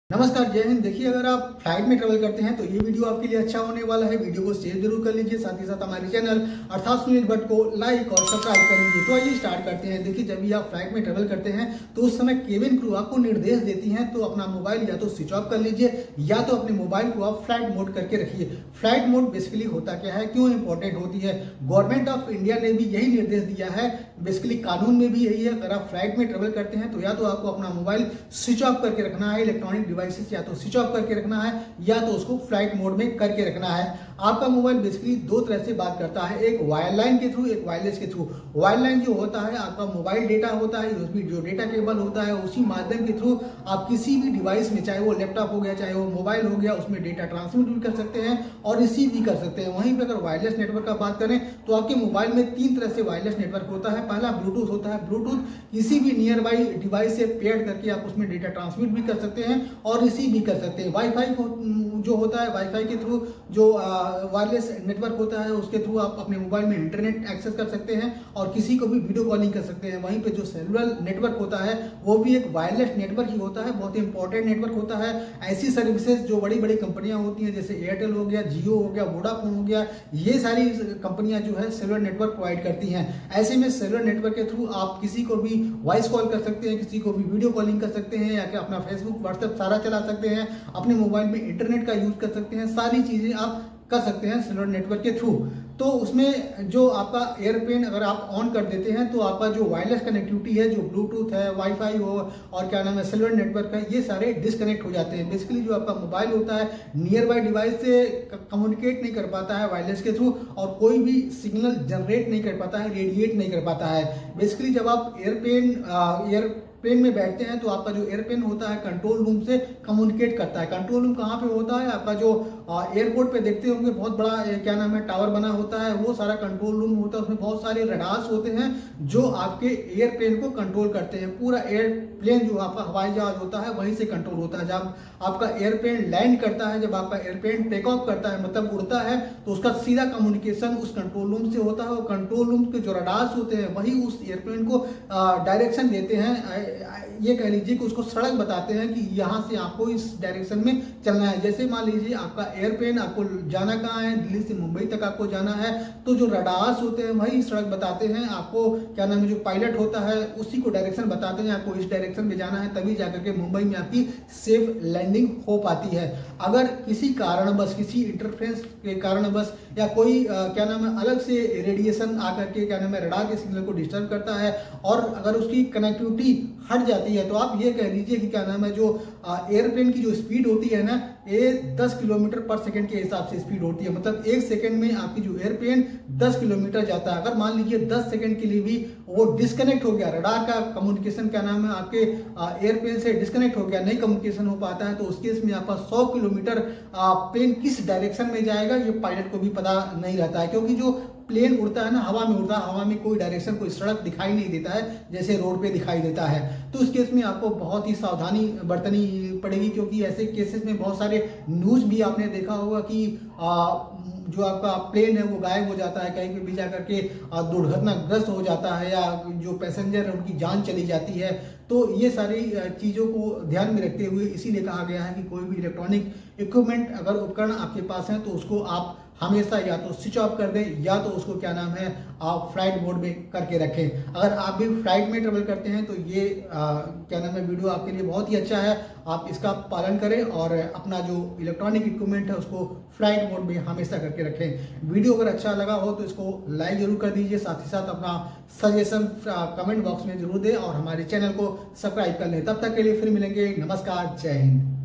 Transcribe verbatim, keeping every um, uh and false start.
नमस्कार, जय हिंद। देखिए, अगर आप फ्लाइट में ट्रेवल करते हैं तो ये वीडियो आपके लिए अच्छा होने वाला है। वीडियो को शेयर जरूर कर लीजिए, साथ ही साथ हमारे चैनल अर्थात सुनील भट्ट को लाइक और सब्सक्राइब कर लीजिए। तो आइए स्टार्ट करते हैं। देखिए, जब भी आप फ्लाइट में ट्रेवल करते हैं तो उस समय केबिन क्रू आपको निर्देश देती है तो अपना मोबाइल या तो स्विच ऑफ कर लीजिए या तो अपने मोबाइल को आप फ्लाइट मोड करके रखिए। फ्लाइट मोड बेसिकली होता क्या है, क्यों इंपॉर्टेंट होती है, गवर्नमेंट ऑफ इंडिया ने भी यही निर्देश दिया है। बेसिकली कानून में भी यही है, अगर आप फ्लाइट में ट्रेवल करते हैं तो या तो आपको अपना मोबाइल स्विच ऑफ करके रखना है, इलेक्ट्रॉनिक डिवाइसेस या तो स्विच ऑफ करके रखना है या तो उसको फ्लाइट मोड में करके रखना है। आपका मोबाइल बेसिकली दो तरह से बात करता है, एक वायरलाइन के थ्रू, एक वायरलेस के थ्रू। वायरलाइन जो होता है आपका मोबाइल डेटा होता है, उसमें जो डेटा केबल होता है उसी माध्यम के थ्रू आप किसी भी डिवाइस में, चाहे वो लैपटॉप हो गया चाहे वो मोबाइल हो गया, उसमें डेटा ट्रांसमिट भी कर सकते हैं और रिसीव भी कर सकते हैं। वहीं पर अगर वायरलेस नेटवर्क का बात करें तो आपके मोबाइल में तीन तरह से वायरलेस नेटवर्क होता है। पहला ब्लूटूथ होता है। ब्लूटूथ किसी भी नियर बाई डिवाइस से पेयर करके आप उसमें डेटा ट्रांसमिट भी कर सकते हैं और रिसीव भी कर सकते हैं। वाईफाई जो होता है, वाईफाई के थ्रू जो वायरलेस नेटवर्क होता है उसके थ्रू आप अपने मोबाइल में इंटरनेट एक्सेस कर सकते हैं और किसी को भी वीडियो कॉलिंग कर सकते हैं। वहीं पे जो सेलुलर नेटवर्क होता है वो भी एक वायरलेस नेटवर्क ही होता है, बहुत इंपॉर्टेंट नेटवर्क होता है। ऐसी सर्विसेज जो बड़ी बड़ी कंपनियां होती हैं जैसे एयरटेल हो गया, जियो हो गया, वोडाफोन हो गया, ये सारी कंपनियां जो है सेलुलर नेटवर्क प्रोवाइड करती हैं। ऐसे में सेलुलर नेटवर्क के थ्रू आप किसी को भी वॉइस कॉल कर सकते हैं, किसी को भी वीडियो कॉलिंग कर सकते हैं या कि अपना फेसबुक व्हाट्सएप सारा चला सकते हैं, अपने मोबाइल में इंटरनेट का यूज कर सकते हैं। सारी चीजें आप कर सकते हैं सेलुलर नेटवर्क के थ्रू। तो उसमें जो आपका एयरप्लेन अगर आप ऑन कर देते हैं तो आपका जो वायरलेस कनेक्टिविटी है, जो ब्लूटूथ है, वाईफाई हो और क्या नाम है सेलुलर नेटवर्क है, ये सारे डिस्कनेक्ट हो जाते हैं। बेसिकली जो आपका मोबाइल होता है नियर बाय डिवाइस से कम्युनिकेट नहीं कर पाता है वायरलेस के थ्रू और कोई भी सिग्नल जनरेट नहीं कर पाता है, रेडिएट नहीं कर पाता है। बेसिकली जब आप एयरप्लेन एयर प्लेन में बैठते हैं तो आपका जो एयरप्लेन होता है कंट्रोल रूम से कम्युनिकेट करता है। कंट्रोल रूम कहाँ पे होता है, आपका जो एयरपोर्ट पे देखते होंगे बहुत बड़ा क्या नाम है टावर बना होता है, वो सारा कंट्रोल रूम होता है। उसमें बहुत सारे रडार्स होते हैं जो आपके एयरप्लेन को कंट्रोल करते हैं। पूरा एयरप्लेन जो आपका हवाई जहाज होता है वहीं से कंट्रोल होता है। जब आपका एयरप्लेन लैंड करता है, जब आपका एयरप्लेन टेक ऑफ करता है मतलब उड़ता है, तो उसका सीधा कम्युनिकेशन उस कंट्रोल रूम से होता है और कंट्रोल रूम के जो रडार्स होते हैं वही उस एयरप्लेन को डायरेक्शन देते हैं। ये कह लीजिए कि उसको सड़क बताते हैं कि यहाँ से आपको इस डायरेक्शन में चलना है। जैसे मान लीजिए आपका एयरप्लेन आपको जाना कहाँ है, दिल्ली से मुंबई तक आपको जाना है, तो जो रडार्स होते हैं वही सड़क बताते हैं आपको। क्या नाम है, जो पायलट होता है उसी को डायरेक्शन बताते हैं आपको इस डायरेक्शन में जाना है, तभी जाकर के मुंबई में आपकी सेफ लैंडिंग हो पाती है। अगर किसी कारणवश, किसी इंटरफ्रेंस के कारणवश या कोई आ, क्या नाम है अलग से रेडिएशन आकर के क्या नाम है रडार के सिग्नल को डिस्टर्ब करता है और अगर उसकी कनेक्टिविटी हट जाती है तो आप ये कह लीजिए कि क्या नाम है जो एयरप्लेन की जो स्पीड होती है ना, ये दस किलोमीटर पर सेकंड के हिसाब से स्पीड होती है। मतलब एक सेकंड में आपकी जो एयरप्लेन दस किलोमीटर जाता है। अगर मान लीजिए दस सेकंड के लिए भी वो डिस्कनेक्ट हो गया, रडार का कम्युनिकेशन क्या नाम है आपके एयरप्लेन से डिस्कनेक्ट हो गया, नहीं कम्युनिकेशन हो पाता है, तो उस केस में आपका सौ किलोमीटर प्लेन किस डायरेक्शन में जाएगा ये पायलट को भी पता नहीं रहता है। क्योंकि जो प्लेन उड़ता है ना, हवा में उड़ता है, हवा में कोई डायरेक्शन, कोई सड़क दिखाई नहीं देता है जैसे रोड पे दिखाई देता है। तो उस केस में आपको बहुत ही सावधानी बरतनी पड़ेगी, क्योंकि ऐसे केसेस में बहुत सारे न्यूज भी आपने देखा होगा कि आ, जो आपका प्लेन है वो गायब हो जाता है, कहीं पे भी जाकर के दुर्घटनाग्रस्त हो जाता है या जो पैसेंजर है उनकी जान चली जाती है। तो ये सारी चीज़ों को ध्यान में रखते हुए इसीलिए कहा गया है कि कोई भी इलेक्ट्रॉनिक इक्विपमेंट अगर उपकरण आपके पास है तो उसको आप हमेशा या तो स्विच ऑफ कर दें या तो उसको क्या नाम है आप फ्लाइट मोड में करके रखें। अगर आप भी फ्लाइट में ट्रेवल करते हैं तो ये आ, क्या नाम है वीडियो आपके लिए बहुत ही अच्छा है। आप इसका पालन करें और अपना जो इलेक्ट्रॉनिक इक्विपमेंट है उसको फ्लाइट मोड में हमेशा करके रखें। वीडियो अगर अच्छा लगा हो तो इसको लाइक जरूर कर दीजिए, साथ ही साथ अपना सजेशन कमेंट बॉक्स में जरूर दें और हमारे चैनल को सब्सक्राइब कर लें। तब तक के लिए फिर मिलेंगे। नमस्कार, जय हिंद।